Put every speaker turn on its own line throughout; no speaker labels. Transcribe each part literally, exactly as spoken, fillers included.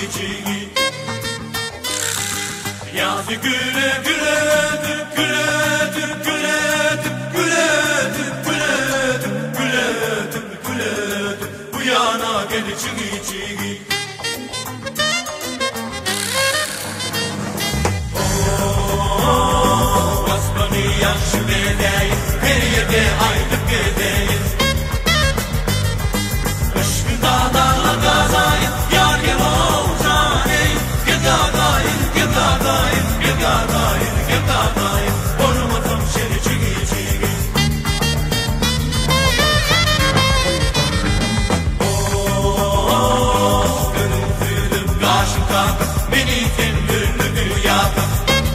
çigi Yazı güle güle güle güle güle güle güle güle bu yana gel çigi çigi Oh basmanı yaşı bedeyim her yerde aylık gedeyim Aşkı dağlarla gazayım yar gel olcaneyim Gel gagayım gel gagayım gel gagayım gel gagayım Ormatam seni çigi çigi Oh gönül büyüdüm karşım kalkıp beni kendini dünyada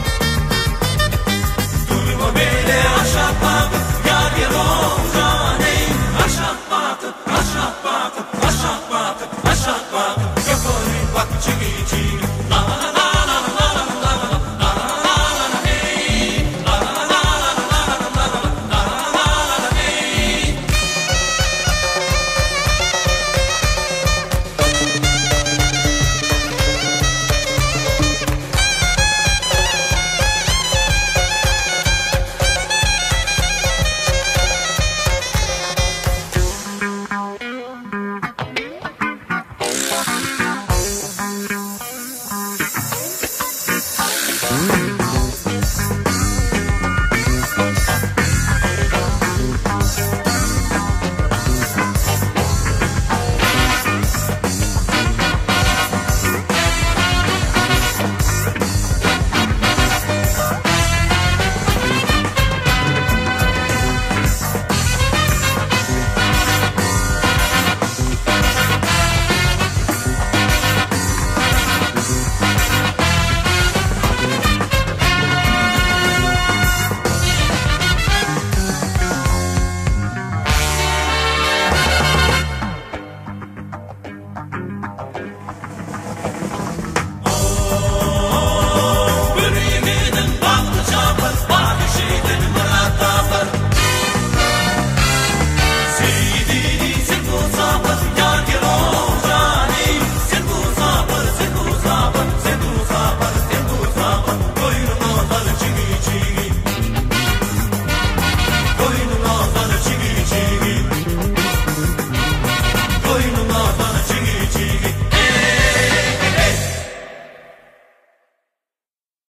Durma beni aşağı bakıp yar gel olcaneyim Aşağı bakıp aşağı bakıp aşağı bakıp aşağı bakıp Yapalım bak çigi çigi